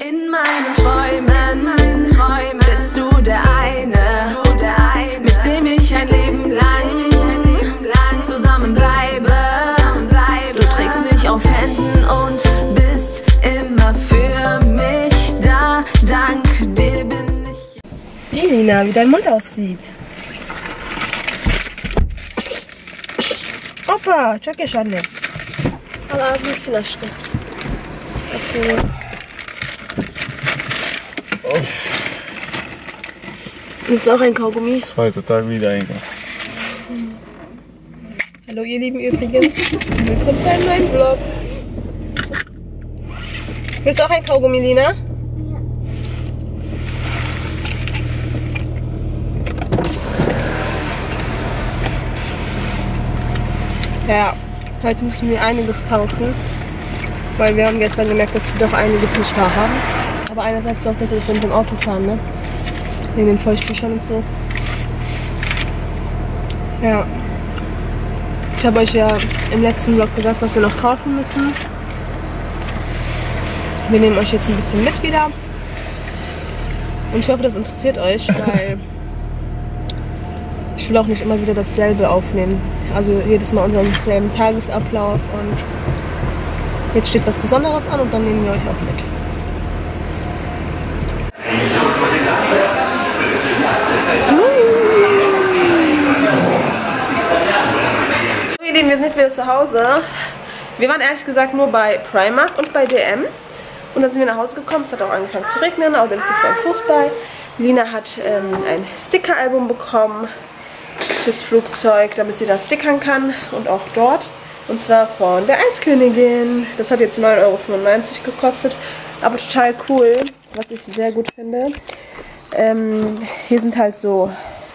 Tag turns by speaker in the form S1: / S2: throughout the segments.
S1: In meinen Träumen bist du der eine, mit dem ich ein Leben lang zusammenbleibe. Du trägst mich auf Händen und bist immer für mich da. Dank dir bin ich.
S2: Hey Lina, wie dein Mund aussieht. Opa, czekaj szarny. Ale z naszkę. Willst du auch ein Kaugummi?
S3: Zweiter Tag wieder eingegangen.
S2: Hallo ihr Lieben übrigens. Willkommen zu einem neuen Vlog. Willst du auch ein Kaugummi, Lina? Ja, heute müssen wir einiges kaufen, weil wir haben gestern gemerkt, dass wir doch einiges nicht da haben. Aber einerseits ist es auch besser, dass wir mit dem Auto fahren, ne? Wegen den Feuchttüchern und so. Ja. Ich habe euch ja im letzten Vlog gesagt, was wir noch kaufen müssen. Wir nehmen euch jetzt ein bisschen mit wieder. Und ich hoffe, das interessiert euch, weil ich will auch nicht immer wieder dasselbe aufnehmen. Also jedes Mal unseren selben Tagesablauf. Und jetzt steht was Besonderes an und dann nehmen wir euch auch mit. Ihr Lieben, wir sind jetzt wieder zu Hause. Wir waren ehrlich gesagt nur bei Primark und bei DM. Und dann sind wir nach Hause gekommen. Es hat auch angefangen zu regnen, aber das ist jetzt beim Fußball. Lina hat ein Sticker-Album bekommen fürs Flugzeug, damit sie das stickern kann. Und auch dort. Und zwar von der Eiskönigin. Das hat jetzt 9,95 € gekostet. Aber total cool, was ich sehr gut finde. Hier sind halt so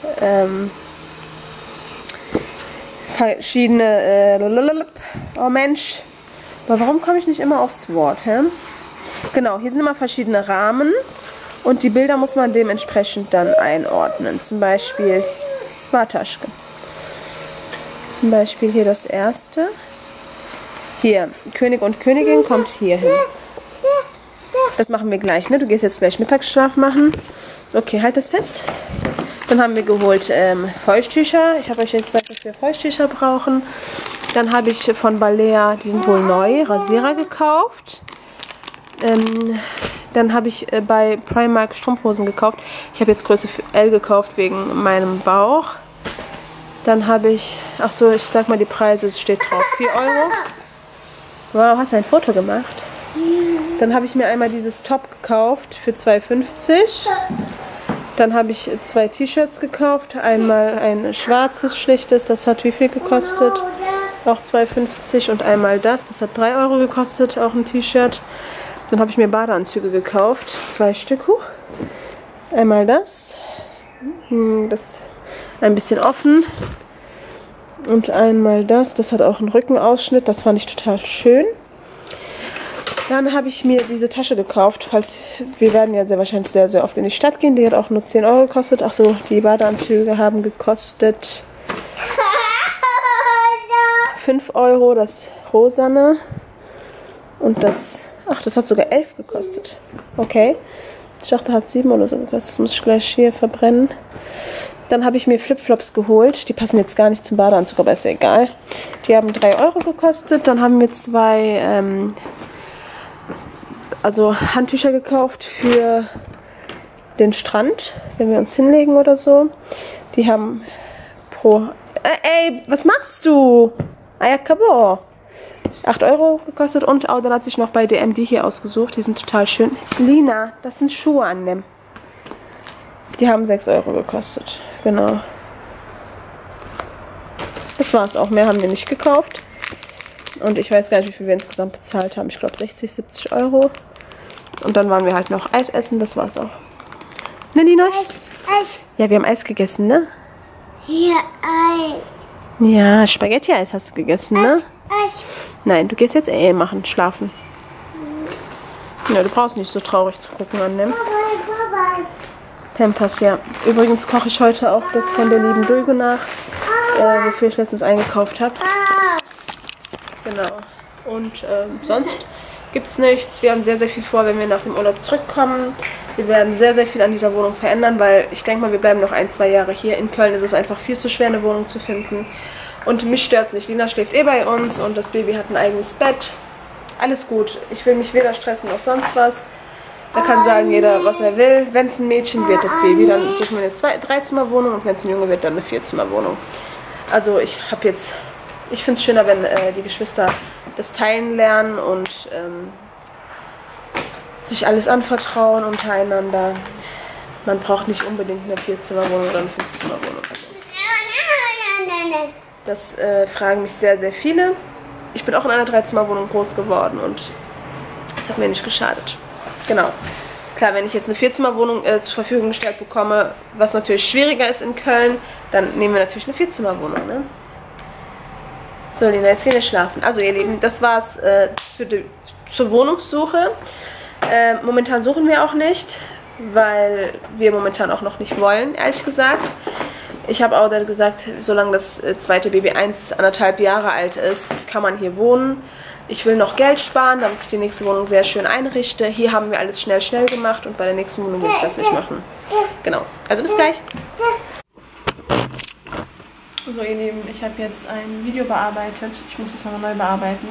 S2: verschiedene oh Mensch, aber warum komme ich nicht immer aufs Wort, hä? Genau, hier sind immer verschiedene Rahmen und die Bilder muss man dementsprechend dann einordnen. Zum Beispiel Wartaschke. Zum Beispiel hier das erste. Hier, König und Königin kommt hier hin. Das machen wir gleich, ne? Du gehst jetzt gleich Mittagsschlaf machen. Okay, halt das fest. Dann haben wir geholt Feuchttücher. Ich habe euch jetzt gesagt, dass wir Feuchttücher brauchen. Dann habe ich von Balea, die sind wohl neu, Rasierer gekauft. Dann habe ich bei Primark Strumpfhosen gekauft. Ich habe jetzt Größe L gekauft wegen meinem Bauch. Dann habe ich, ach so, ich sag mal die Preise, es steht drauf, 4 €. Wow, hast du ein Foto gemacht? Dann habe ich mir einmal dieses Top gekauft für 2,50 €. Dann habe ich 2 T-Shirts gekauft. Einmal ein schwarzes, schlichtes, das hat wie viel gekostet? Auch 2,50 €. Und einmal das hat 3 € gekostet, auch ein T-Shirt. Dann habe ich mir Badeanzüge gekauft, 2 Stück hoch. Einmal das ist ein bisschen offen. Und einmal das hat auch einen Rückenausschnitt, das fand ich total schön. Dann habe ich mir diese Tasche gekauft, falls wir werden ja sehr wahrscheinlich sehr, sehr oft in die Stadt gehen. Die hat auch nur 10 € gekostet. Ach so, die Badeanzüge haben gekostet 5 €, das rosane. Und das, ach, das hat sogar 11 gekostet. Okay. Ich dachte, das hat 7 oder so gekostet. Das muss ich gleich hier verbrennen. Dann habe ich mir Flipflops geholt. Die passen jetzt gar nicht zum Badeanzug, aber ist ja egal. Die haben 3 € gekostet. Dann haben wir 2 Handtücher gekauft für den Strand, wenn wir uns hinlegen oder so. Die haben pro... ey, was machst du? Ayakabo. 8 € gekostet und auch dann hat sich noch bei DM die hier ausgesucht. Die sind total schön. Lina, das sind Schuhe annehmen. Die haben 6 € gekostet. Genau. Das war es auch. Mehr haben wir nicht gekauft. Und ich weiß gar nicht, wie viel wir insgesamt bezahlt haben. Ich glaube 60, 70 €. Und dann waren wir halt noch Eis essen. Das war's auch. Ne, Lina?
S4: Eis.
S2: Ja, wir haben Eis gegessen, ne?
S4: Hier, Eis.
S2: Ja, Spaghetti-Eis hast du gegessen, ne?
S4: Eis.
S2: Nein, du gehst jetzt machen, schlafen. Ja, du brauchst nicht so traurig zu gucken, annehmen. Pampers, ja. Übrigens koche ich heute auch das von der lieben Dulgo nach, wofür ich letztens eingekauft habe. Genau. Und sonst gibt es nichts. Wir haben sehr, sehr viel vor, wenn wir nach dem Urlaub zurückkommen. Wir werden sehr, sehr viel an dieser Wohnung verändern, weil ich denke mal, wir bleiben noch 1, 2 Jahre hier. In Köln ist es einfach viel zu schwer, eine Wohnung zu finden. Und mich stört es nicht. Lina schläft eh bei uns und das Baby hat ein eigenes Bett. Alles gut. Ich will mich weder stressen noch sonst was. Da kann sagen jeder, was er will. Wenn es ein Mädchen wird, das Baby, dann suchen wir eine 3-Zimmer-Wohnung und wenn es ein Junge wird, dann eine 4-Zimmer-Wohnung. Also ich finde es schöner, wenn die Geschwister das teilen lernen und sich alles anvertrauen untereinander. Man braucht nicht unbedingt eine 4-Zimmer-Wohnung oder eine 5-Zimmer-Wohnung. Das fragen mich sehr, sehr viele. Ich bin auch in einer 3-Zimmer-Wohnung groß geworden und das hat mir nicht geschadet. Genau. Klar, wenn ich jetzt eine 4-Zimmer-Wohnung zur Verfügung gestellt bekomme, was natürlich schwieriger ist in Köln, dann nehmen wir natürlich eine 4-Zimmer-Wohnung, ne? So, Lina, jetzt gehen wir schlafen. Also, ihr Lieben, das war's zur Wohnungssuche. Momentan suchen wir auch nicht, weil wir momentan auch noch nicht wollen, ehrlich gesagt. Ich habe auch gesagt, solange das zweite Baby 1,5 Jahre alt ist, kann man hier wohnen. Ich will noch Geld sparen, damit ich die nächste Wohnung sehr schön einrichte. Hier haben wir alles schnell gemacht und bei der nächsten Wohnung will ich das nicht machen. Genau, also bis gleich. So ihr Lieben, ich habe jetzt ein Video bearbeitet. Ich muss es nochmal neu bearbeiten.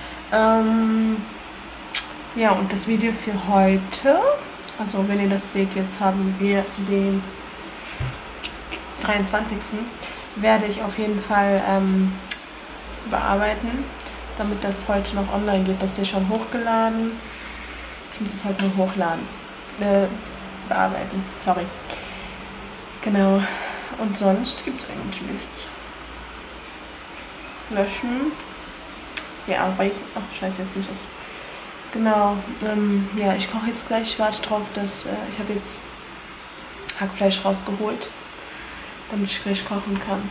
S2: Ja, und das Video für heute, also wenn ihr das seht, jetzt haben wir den 23. werde ich auf jeden Fall bearbeiten, damit das heute noch online geht. Das ist ja schon hochgeladen. Ich muss es halt nur hochladen. Bearbeiten, sorry. Genau. Und sonst gibt es eigentlich nichts. Löschen. Bearbeiten. Ach scheiße, jetzt bin ich jetzt. Genau. Ja, ich koche jetzt gleich. Ich warte drauf, dass ich habe jetzt Hackfleisch rausgeholt, damit ich gleich kochen kann.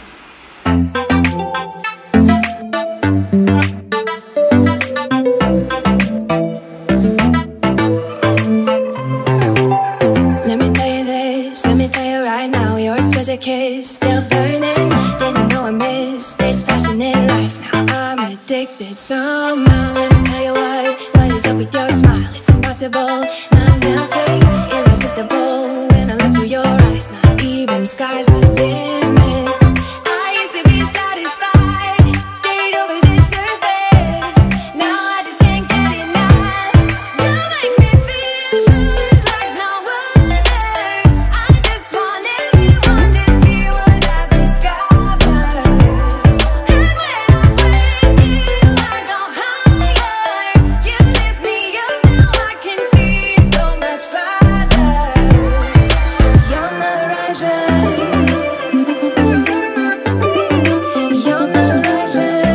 S1: Kiss still burning, didn't know I missed this passion in life. Now I'm addicted somehow. Let me tell you what is up with your smile? It's impossible, not melting, irresistible. When I look through your eyes, not even sky's the limit. I used to be satisfied, stayed over this surface. Now I just can't get enough. You make me feel good like no other. I just want everyone to see what I've discovered. And when I'm with you, I go higher. You lift me up, now I can see so much farther. You're on the horizon. You're on the horizon.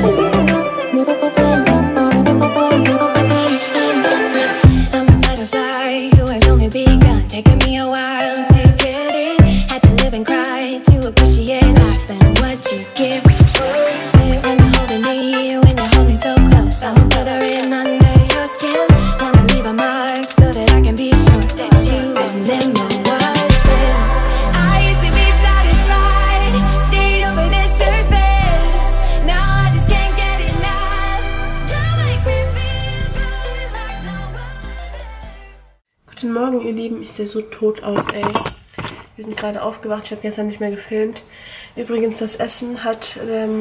S1: I'm a butterfly who has only begun, taking me a while to get it. Had to live and cry to appreciate life and what you give is worth it. When you're holding me, when you hold me so close, I'm bothering under your skin. Wanna leave a mark so that I can be sure that you remember what's been. I used to be satisfied, stayed over this surface. Now I just can't get enough. You make me feel good like no other.
S2: Guten Morgen, ihr Lieben. Ich sehe so tot aus, ey. Wir sind gerade aufgewacht. Ich habe gestern nicht mehr gefilmt. Übrigens, das Essen hat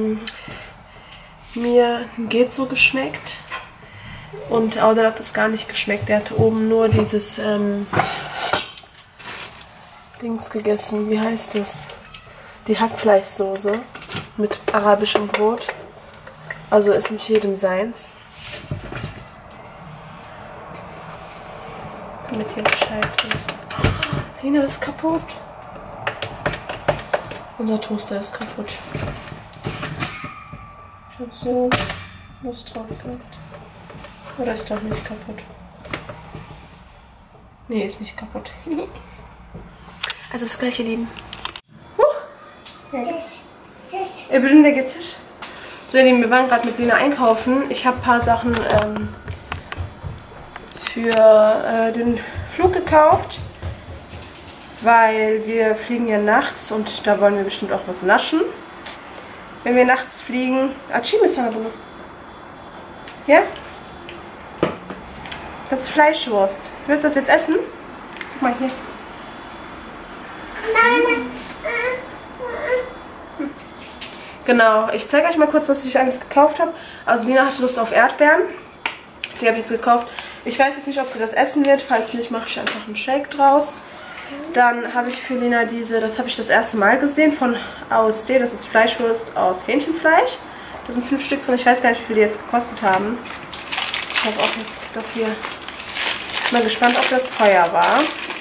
S2: mir geht so geschmeckt. Und Auder hat es gar nicht geschmeckt. Er hat oben nur dieses Dings gegessen. Wie heißt das? Die Hackfleischsoße mit arabischem Brot. Also ist nicht jedem seins. Damit ihr Bescheid wisst. Lina, das ist kaputt. Unser Toaster ist kaputt. Ich hab so Lust drauf gehabt. Oder ist doch nicht kaputt? Nee, ist nicht kaputt. Also bis gleich, ihr Lieben. Ebrin geçir. So, ihr Lieben, wir waren gerade mit Lina einkaufen. Ich habe ein paar Sachen für den Flug gekauft, weil wir fliegen ja nachts und da wollen wir bestimmt auch was naschen. Wenn wir nachts fliegen. Açayım mı sana bunu? Ja? Das ist Fleischwurst. Willst du das jetzt essen? Guck mal hier.
S4: Nein.
S2: Genau, ich zeige euch mal kurz, was ich alles gekauft habe. Also Lina hatte Lust auf Erdbeeren. Die habe ich jetzt gekauft. Ich weiß jetzt nicht, ob sie das essen wird. Falls nicht, mache ich einfach einen Shake draus. Dann habe ich für Lina diese, das habe ich das erste Mal gesehen, von AOSD. Das ist Fleischwurst aus Hähnchenfleisch. Da sind 5 Stück drin. Ich weiß gar nicht, wie viel die jetzt gekostet haben. Ich habe auch jetzt doch hier... Ich bin mal gespannt, ob das teuer war.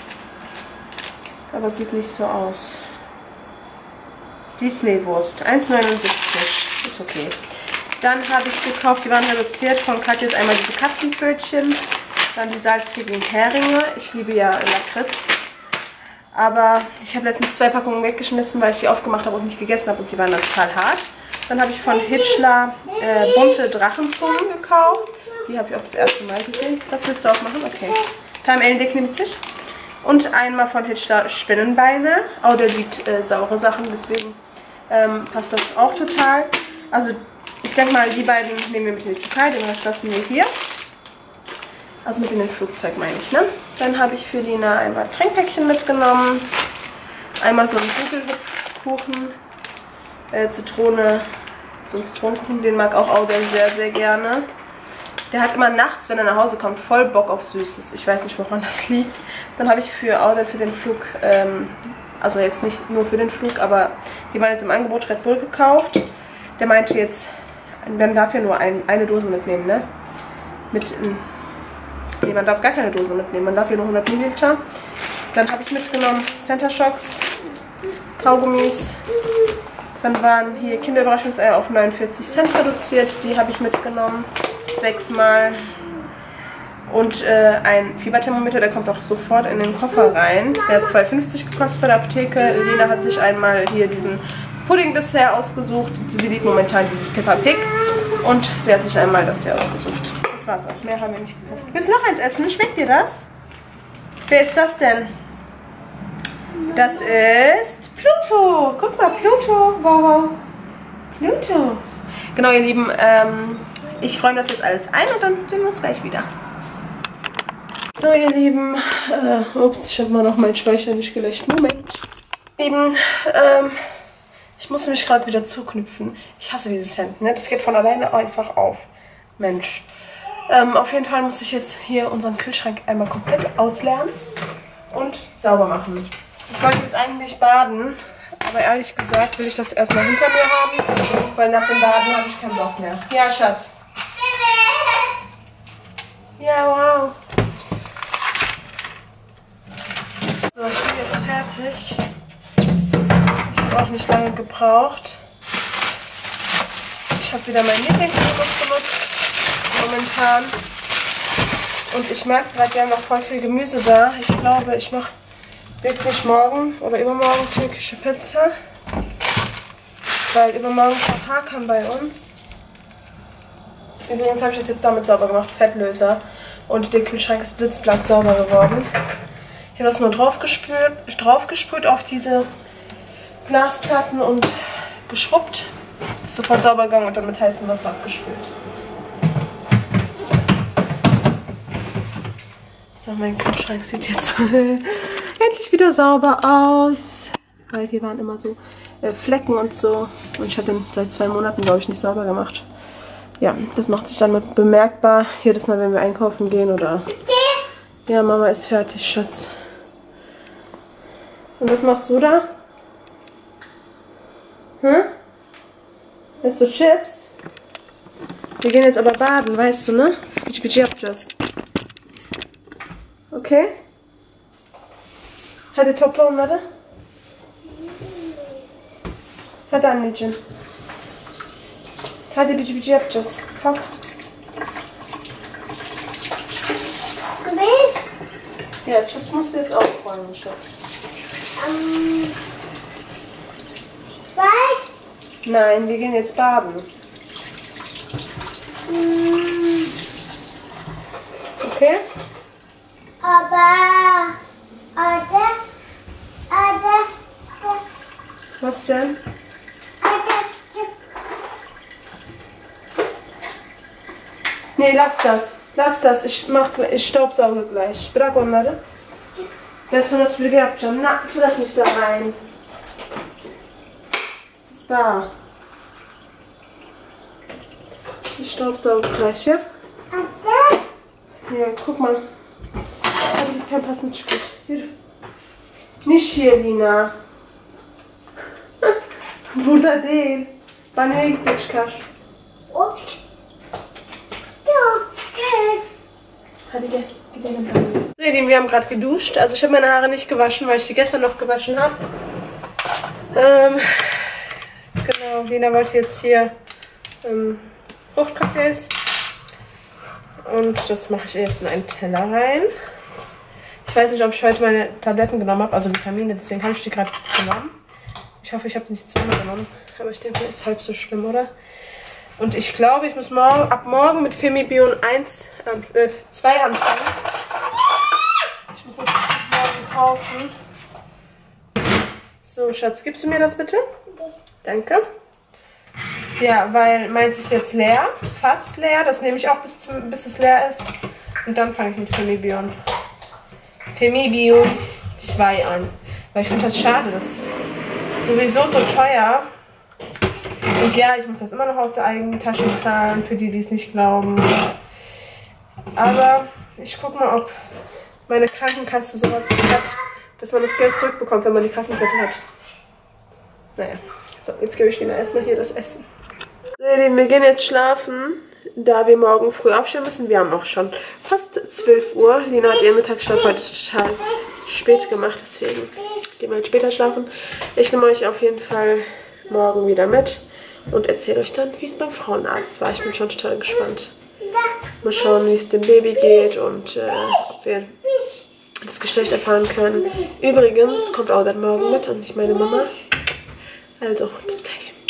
S2: Aber sieht nicht so aus. Disney-Wurst, 1,79. Ist okay. Dann habe ich gekauft, die waren reduziert von Katjes, einmal diese Katzenpfötchen, dann die salzigen Heringe. Ich liebe ja Lakritz. Aber ich habe letztens 2 Packungen weggeschmissen, weil ich die aufgemacht habe und nicht gegessen habe und die waren dann total hart. Dann habe ich von Hitchler bunte Drachenzungen gekauft. Die habe ich auch das erste Mal gesehen. Das willst du auch machen? Okay. Tam elindekini bitir. Und einmal von Hitchler Spinnenbeine. Oh, der liebt saure Sachen, deswegen passt das auch total. Also ich denke mal, die beiden nehmen wir mit in die Türkei, den Rest lassen wir hier. Also mit in den Flugzeug meine ich, ne? Dann habe ich für Lina einmal Trinkpäckchen mitgenommen. Einmal so einen Dunkelhüpfkuchen, Zitrone, so einen Zitronenkuchen, den mag auch Audel sehr, sehr gerne. Der hat immer nachts, wenn er nach Hause kommt, voll Bock auf Süßes. Ich weiß nicht, woran das liegt. Dann habe ich für Audel für den Flug, also jetzt nicht nur für den Flug, aber die waren jetzt im Angebot, Red Bull gekauft. Der meinte jetzt, man darf ja nur eine Dose mitnehmen, ne? Nee, man darf gar keine Dose mitnehmen, man darf hier nur 100 Milliliter. Dann habe ich mitgenommen Center Shocks, Kaugummis. Dann waren hier Kinderüberraschungseier auf 49 Cent reduziert, die habe ich mitgenommen. 6-mal. Und ein Fieberthermometer, der kommt auch sofort in den Koffer rein. Der hat 2,50 gekostet bei der Apotheke. Lina hat sich einmal hier diesen Pudding-Dessert ausgesucht. Sie liebt momentan dieses Peppa Pig. Und sie hat sich einmal das hier ausgesucht. Das war's auch. Mehr haben wir nicht gekauft. Willst du noch eins essen? Schmeckt dir das? Wer ist das denn? Das ist Pluto. Guck mal, Pluto. Wow. Pluto. Genau, ihr Lieben, ich räume das jetzt alles ein und dann sehen wir uns gleich wieder. So, ihr Lieben, ups, ich habe mal noch meinen Speicher nicht gelöscht. Moment. Ihr Lieben, ich muss mich gerade wieder zuknüpfen. Ich hasse dieses Hemd, ne? Das geht von alleine einfach auf. Mensch. Auf jeden Fall muss ich jetzt hier unseren Kühlschrank einmal komplett ausleeren und sauber machen. Ich wollte jetzt eigentlich baden, aber ehrlich gesagt will ich das erstmal hinter mir haben, weil nach dem Baden habe ich keinen Bock mehr. Ja, Schatz. Ja, wow. So, ich bin jetzt fertig. Ich habe auch nicht lange gebraucht. Ich habe wieder meinen Lieblingsprodukt benutzt, momentan. Und ich merke gerade, wir haben noch voll viel Gemüse da. Ich glaube, ich mache wirklich morgen oder übermorgen türkische Pizza. Weil übermorgen ist auch Hakan bei uns. Übrigens habe ich das jetzt damit sauber gemacht, Fettlöser. Und der Kühlschrank ist blitzblank sauber geworden. Ich habe das nur draufgesprüht auf diese Glasplatten und geschrubbt. Ist sofort sauber gegangen und dann mit heißem Wasser abgespült. So, mein Kühlschrank sieht jetzt endlich wieder sauber aus. Weil hier waren immer so Flecken und so. Und ich habe den seit 2 Monaten, glaube ich, nicht sauber gemacht. Ja, das macht sich dann bemerkbar. Jedes Mal, wenn wir einkaufen gehen oder... Ja, Mama ist fertig, Schatz. Und was machst du da? Hm? Isst du Chips? Wir gehen jetzt aber baden, weißt du, ne? Okay? Hadi topla onları. Hadi anneciğim. Hadi bici bici yapacağız. Kalk. Ja, Chips musst du jetzt aufräumen, Schatz. Nein, wir gehen jetzt baden. Okay?
S4: Aber...
S2: Was denn? Nee, lass das. Lass das, ich staubsauge gleich. Bırak onları. Ben sonra süpürge yapacağım. Na, tu das nicht da rein. Was ist da? Ich staubsauge gleich, ja? Ja, guck mal. Hadi die Pampasını çıkar. Yürü. Nicht hier, Lina. Burada değil. Banyoya git de çıkar. Hadi gel, gidelim banyoya. So ihr Lieben, wir haben gerade geduscht. Also ich habe meine Haare nicht gewaschen, weil ich die gestern noch gewaschen habe. Genau, Lina wollte jetzt hier Fruchtcocktails. Und das mache ich jetzt in einen Teller rein. Ich weiß nicht, ob ich heute meine Tabletten genommen habe, also Vitamine, deswegen habe ich die gerade genommen. Ich hoffe, ich habe nicht zweimal genommen, aber ich denke, ist halb so schlimm, oder? Und ich glaube, ich muss ab morgen mit Femibion 2 anfangen. Ich muss das morgen kaufen. So, Schatz, gibst du mir das bitte? Danke. Ja, weil meins ist jetzt leer, fast leer. Das nehme ich auch bis es leer ist. Und dann fange ich mit Femibion 2 an. Weil ich finde das schade, das ist sowieso so teuer. Und ja, ich muss das immer noch aus der eigenen Tasche zahlen, für die, die es nicht glauben. Aber ich gucke mal, ob meine Krankenkasse sowas hat, dass man das Geld zurückbekommt, wenn man die Kassenzettel hat. Naja, so, jetzt gebe ich Ihnen erstmal hier das Essen. So, ihr Lieben, wir gehen jetzt schlafen, da wir morgen früh aufstehen müssen. Wir haben auch schon fast 12 Uhr. Lina hat ihren Mittagsschlaf heute total spät gemacht, deswegen gehen wir halt später schlafen. Ich nehme euch auf jeden Fall morgen wieder mit und erzähle euch dann, wie es beim Frauenarzt war. Ich bin schon total gespannt. Mal schauen, wie es dem Baby geht und ob wir das Geschlecht erfahren können. Übrigens kommt auch dann morgen mit und nicht meine Mama. Also, bis gleich.